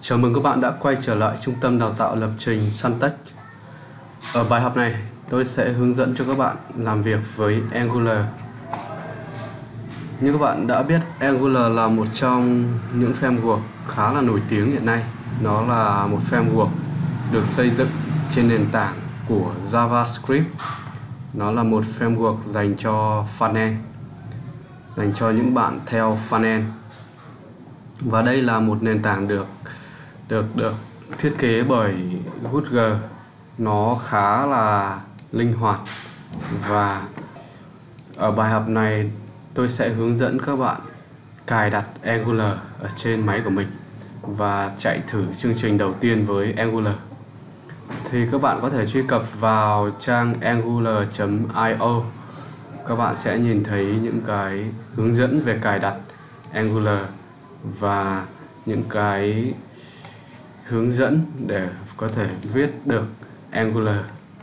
Chào mừng các bạn đã quay trở lại Trung tâm Đào tạo Lập trình Suntech. Ở bài học này, tôi sẽ hướng dẫn cho các bạn làm việc với Angular. Như các bạn đã biết, Angular là một trong những framework khá là nổi tiếng hiện nay. Nó là một framework được xây dựng trên nền tảng của JavaScript. Nó là một framework dành cho frontend, dành cho những bạn theo frontend. Và đây là một nền tảng được thiết kế bởi Gutenberg. Nó khá là linh hoạt, và ở bài học này tôi sẽ hướng dẫn các bạn cài đặt Angular ở trên máy của mình và chạy thử chương trình đầu tiên với Angular. Thì các bạn có thể truy cập vào trang angular.io. Các bạn sẽ nhìn thấy những cái hướng dẫn về cài đặt Angular và những cái hướng dẫn để có thể viết được Angular.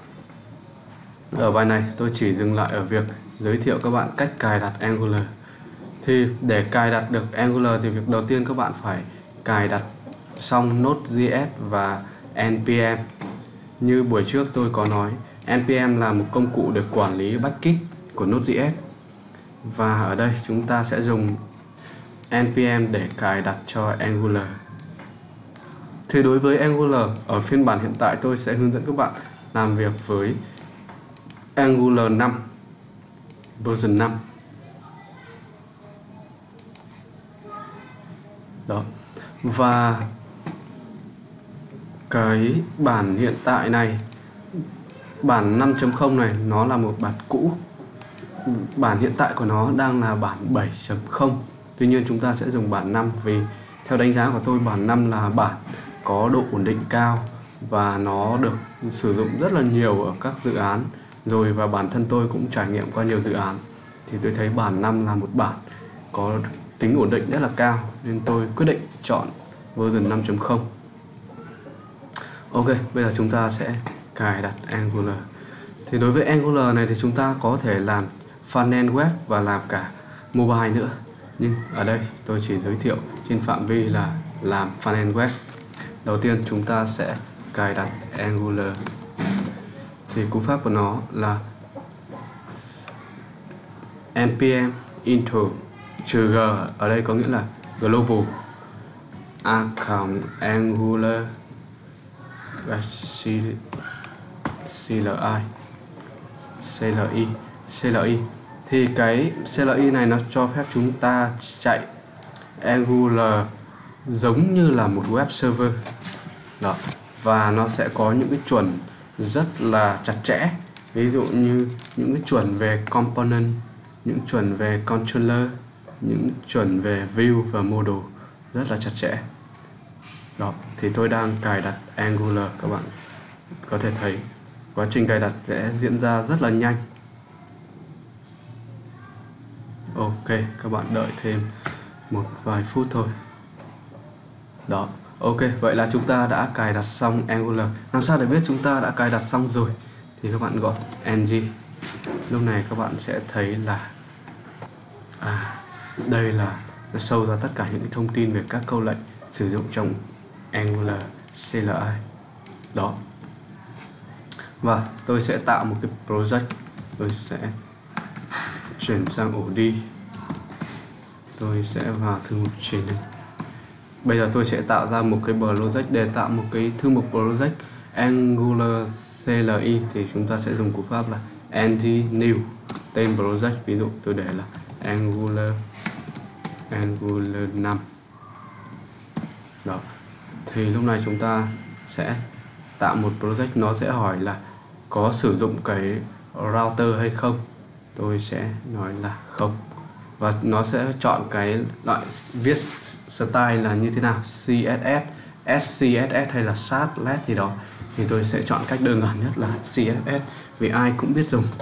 Ở bài này tôi chỉ dừng lại ở việc giới thiệu các bạn cách cài đặt Angular. Thì để cài đặt được Angular thì việc đầu tiên các bạn phải cài đặt xong Node.js và npm. Như buổi trước tôi có nói, npm là một công cụ để quản lý package của Node.js, và ở đây chúng ta sẽ dùng npm để cài đặt cho Angular. Thì đối với Angular, ở phiên bản hiện tại tôi sẽ hướng dẫn các bạn làm việc với Angular 5, version 5. Đó. Và cái bản hiện tại này, bản 5.0 này, nó là một bản cũ. Bản hiện tại của nó đang là bản 7.0. Tuy nhiên chúng ta sẽ dùng bản 5 vì theo đánh giá của tôi, bản 5 là bản có độ ổn định cao và nó được sử dụng rất là nhiều ở các dự án rồi, và bản thân tôi cũng trải nghiệm qua nhiều dự án thì tôi thấy bản 5 là một bản có tính ổn định rất là cao, nên tôi quyết định chọn version 5.0. Ok, bây giờ chúng ta sẽ cài đặt Angular. Thì đối với Angular này thì chúng ta có thể làm frontend web và làm cả mobile nữa, nhưng ở đây tôi chỉ giới thiệu trên phạm vi là làm frontend web. Đầu tiên chúng ta sẽ cài đặt Angular. Thì cú pháp của nó là npm intro -g, ở đây có nghĩa là global Angular CLI. Thì cái CLI này nó cho phép chúng ta chạy Angular giống như là một web server. Đó. Và nó sẽ có những cái chuẩn rất là chặt chẽ, ví dụ như những cái chuẩn về component, những chuẩn về controller, những chuẩn về view và model rất là chặt chẽ. Đó, thì tôi đang cài đặt Angular, các bạn có thể thấy quá trình cài đặt sẽ diễn ra rất là nhanh. Ok, các bạn đợi thêm một vài phút thôi. Đó, ok, vậy là chúng ta đã cài đặt xong Angular. Làm sao để biết chúng ta đã cài đặt xong rồi? Thì các bạn gọi ng. Lúc này các bạn sẽ thấy là đây là nó show ra tất cả những thông tin về các câu lệnh sử dụng trong Angular CLI. Đó. Và tôi sẽ tạo một cái project. Tôi sẽ chuyển sang ổ đi. Tôi sẽ vào thư mục truyền này. Bây giờ tôi sẽ tạo ra một cái project. Để tạo một cái thư mục project Angular CLI thì chúng ta sẽ dùng cú pháp là ng new tên project. Ví dụ tôi để là Angular 5. Đó. Thì lúc này chúng ta sẽ tạo một project. Nó sẽ hỏi là có sử dụng cái router hay không. Tôi sẽ nói là không. Và nó sẽ chọn cái loại viết style là như thế nào, CSS, SCSS hay là Sass gì đó. Thì tôi sẽ chọn cách đơn giản nhất là CSS vì ai cũng biết dùng.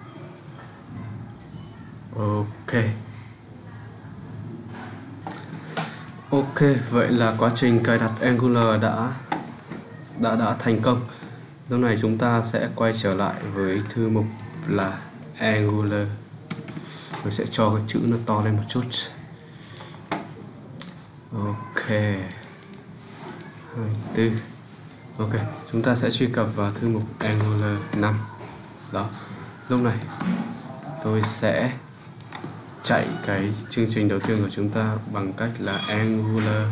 Ok, vậy là quá trình cài đặt Angular đã thành công. Lúc này chúng ta sẽ quay trở lại với thư mục là Angular. Tôi sẽ cho cái chữ nó to lên một chút. Ok. 24. Ok, chúng ta sẽ truy cập vào thư mục Angular 5. Đó, lúc này tôi sẽ chạy cái chương trình đầu tiên của chúng ta bằng cách là Angular.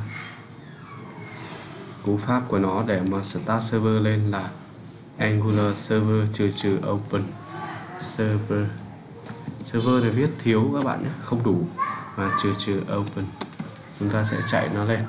Cú pháp của nó để mà start server lên là Angular server - open server. Server này viết thiếu các bạn nhé, không đủ, và - open. Chúng ta sẽ chạy nó lên.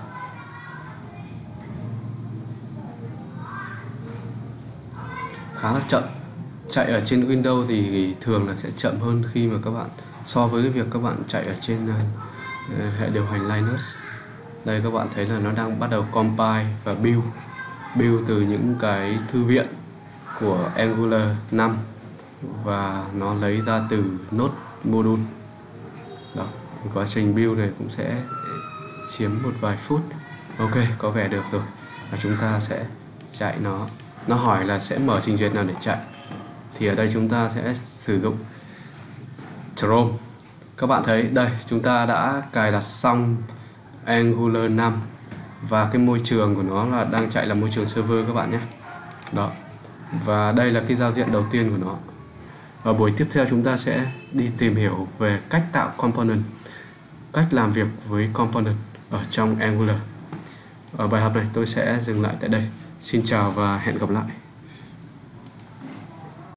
Khá là chậm. Chạy ở trên Windows thì thường là sẽ chậm hơn khi mà các bạn so với cái việc các bạn chạy ở trên hệ điều hành Linux. Đây các bạn thấy là nó đang bắt đầu compile và build từ những cái thư viện của Angular 5 và nó lấy ra từ node module. Đó, thì quá trình build này cũng sẽ chiếm một vài phút. Ok, có vẻ được rồi. Và chúng ta sẽ chạy nó. Nó hỏi là sẽ mở trình duyệt nào để chạy. Thì ở đây chúng ta sẽ sử dụng Chrome. Các bạn thấy đây, chúng ta đã cài đặt xong Angular 5 và cái môi trường của nó là đang chạy là môi trường server các bạn nhé. Đó. Và đây là cái giao diện đầu tiên của nó. Ở buổi tiếp theo chúng ta sẽ đi tìm hiểu về cách tạo component, cách làm việc với component ở trong Angular. Ở bài học này tôi sẽ dừng lại tại đây. Xin chào và hẹn gặp lại.